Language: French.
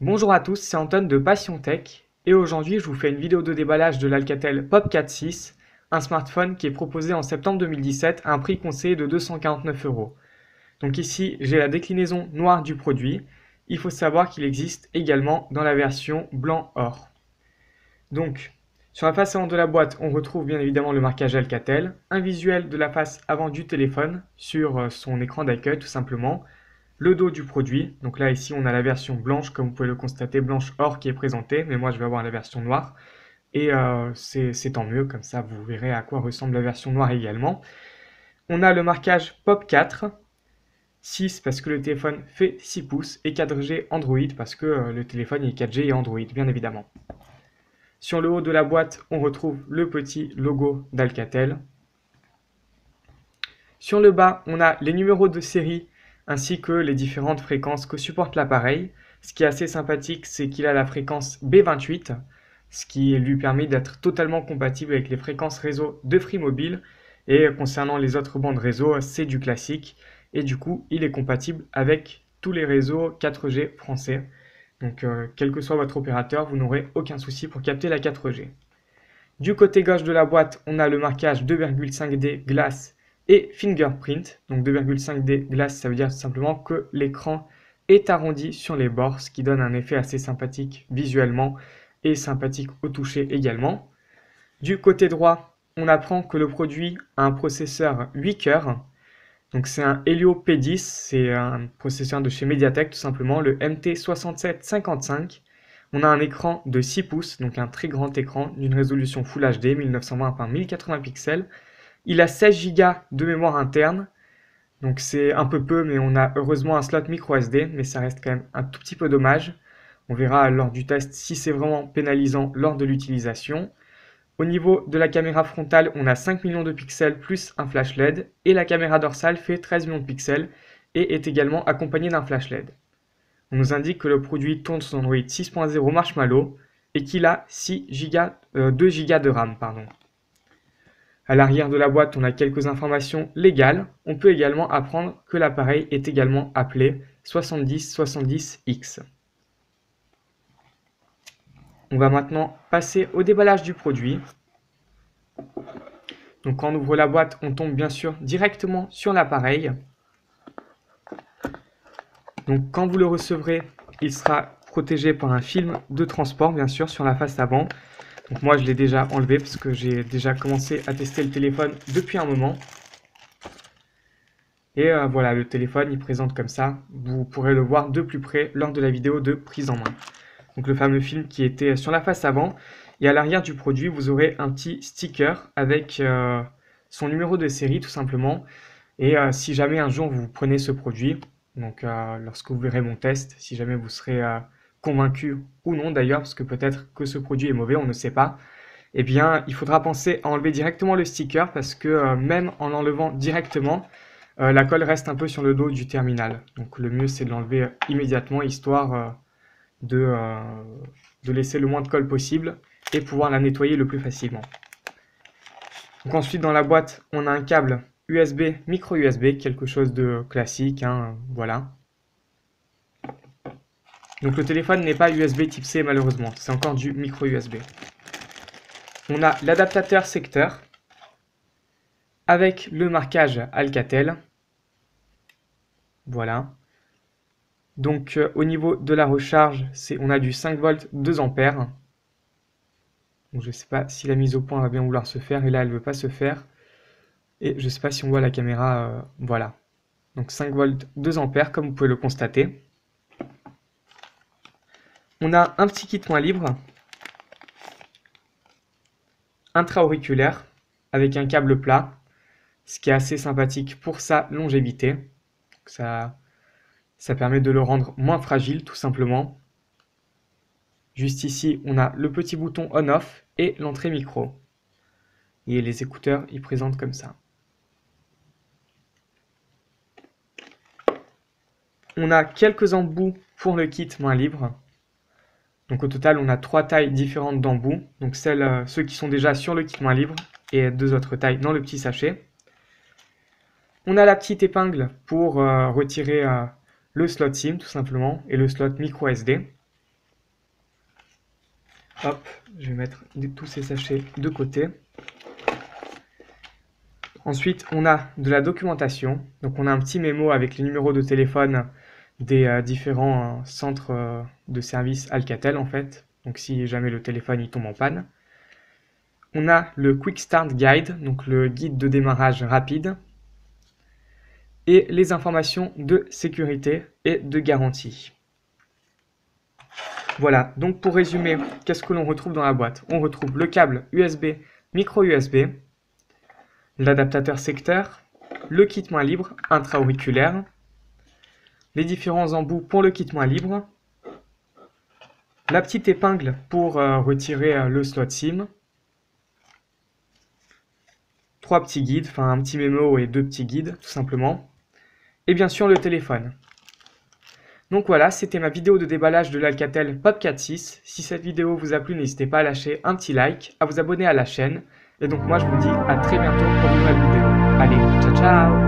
Bonjour à tous, c'est Anton de Passion Tech et aujourd'hui je vous fais une vidéo de déballage de l'Alcatel Pop 4.6, un smartphone qui est proposé en septembre 2017 à un prix conseillé de 249 euros. Donc ici j'ai la déclinaison noire du produit. Il faut savoir qu'il existe également dans la version blanc-or. Donc sur la face avant de la boîte on retrouve bien évidemment le marquage Alcatel, un visuel de la face avant du téléphone sur son écran d'accueil tout simplement, le dos du produit. Donc là ici on a la version blanche comme vous pouvez le constater, blanche or qui est présentée, mais moi je vais avoir la version noire et c'est tant mieux, comme ça vous verrez à quoi ressemble la version noire également. On a le marquage Pop 4, 6 parce que le téléphone fait 6 pouces et 4G Android parce que le téléphone est 4G et Android bien évidemment. Sur le haut de la boîte on retrouve le petit logo d'Alcatel. Sur le bas on a les numéros de série ainsi que les différentes fréquences que supporte l'appareil. Ce qui est assez sympathique, c'est qu'il a la fréquence B28, ce qui lui permet d'être totalement compatible avec les fréquences réseau de Free Mobile. Et concernant les autres bandes réseau, c'est du classique. Et du coup, il est compatible avec tous les réseaux 4G français. Donc, quel que soit votre opérateur, vous n'aurez aucun souci pour capter la 4G. Du côté gauche de la boîte, on a le marquage 2,5D Glass et Fingerprint. Donc 2,5D Glass, ça veut dire simplement que l'écran est arrondi sur les bords, ce qui donne un effet assez sympathique visuellement et sympathique au toucher également. Du côté droit, on apprend que le produit a un processeur 8 cœurs. Donc c'est un Helio P10, c'est un processeur de chez Mediatek tout simplement, le MT6755. On a un écran de 6 pouces, donc un très grand écran d'une résolution Full HD 1920 par 1080 pixels. Il a 16 Go de mémoire interne, donc c'est un peu peu, mais on a heureusement un slot micro SD, mais ça reste quand même un tout petit peu dommage. On verra lors du test si c'est vraiment pénalisant lors de l'utilisation. Au niveau de la caméra frontale, on a 5 millions de pixels plus un flash LED, et la caméra dorsale fait 13 millions de pixels et est également accompagnée d'un flash LED. On nous indique que le produit tourne sur Android 6.0 Marshmallow et qu'il a 2 Go de RAM. À l'arrière de la boîte, on a quelques informations légales. On peut également apprendre que l'appareil est également appelé 7070X. On va maintenant passer au déballage du produit. Donc quand on ouvre la boîte, on tombe bien sûr directement sur l'appareil. Donc quand vous le recevrez, il sera protégé par un film de transport bien sûr sur la face avant. Donc moi je l'ai déjà enlevé parce que j'ai déjà commencé à tester le téléphone depuis un moment. Et voilà, le téléphone il présente comme ça. Vous pourrez le voir de plus près lors de la vidéo de prise en main. Donc le fameux film qui était sur la face avant. Et à l'arrière du produit, vous aurez un petit sticker avec son numéro de série tout simplement. Et si jamais un jour vous prenez ce produit, donc lorsque vous verrez mon test, si jamais vous serez convaincu ou non d'ailleurs, parce que peut-être que ce produit est mauvais, on ne sait pas, eh bien il faudra penser à enlever directement le sticker parce que même en l'enlevant directement, la colle reste un peu sur le dos du terminal. Donc le mieux c'est de l'enlever immédiatement histoire de laisser le moins de colle possible et pouvoir la nettoyer le plus facilement. Donc ensuite dans la boîte, on a un câble USB, micro USB, quelque chose de classique, hein, voilà. Donc le téléphone n'est pas USB type C malheureusement, c'est encore du micro USB. On a l'adaptateur secteur avec le marquage Alcatel. Voilà. Donc au niveau de la recharge, on a du 5 volts 2 ampères. Donc, je ne sais pas si la mise au point va bien vouloir se faire, et là elle ne veut pas se faire. Et je ne sais pas si on voit la caméra, voilà. Donc 5 volts 2 ampères comme vous pouvez le constater. On a un petit kit point libre, intra-auriculaire avec un câble plat, ce qui est assez sympathique pour sa longévité. Ça permet de le rendre moins fragile tout simplement. Juste ici, on a le petit bouton on-off et l'entrée micro. Et les écouteurs, ils présentent comme ça. On a quelques embouts pour le kit main libre. Donc au total, on a 3 tailles différentes d'embouts. Donc ceux qui sont déjà sur le kit main libre et 2 autres tailles dans le petit sachet. On a la petite épingle pour retirer le slot SIM tout simplement et le slot micro SD. Hop, je vais mettre tous ces sachets de côté. Ensuite, on a de la documentation. Donc, on a un petit mémo avec les numéros de téléphone des différents centres de service Alcatel, en fait. Donc, si jamais le téléphone il tombe en panne. On a le Quick Start Guide, donc le guide de démarrage rapide. Et les informations de sécurité et de garantie. Voilà, donc pour résumer, qu'est-ce que l'on retrouve dans la boîte? On retrouve le câble USB, micro USB, l'adaptateur secteur, le kit main libre intra-auriculaire, les différents embouts pour le kit main libre, la petite épingle pour retirer le slot SIM, 3 petits guides, enfin un petit mémo et 2 petits guides tout simplement, et bien sûr le téléphone. Donc voilà, c'était ma vidéo de déballage de l'Alcatel Pop 4.6. Si cette vidéo vous a plu, n'hésitez pas à lâcher un petit like, à vous abonner à la chaîne. Et donc moi je vous dis à très bientôt pour une nouvelle vidéo. Allez, ciao ciao!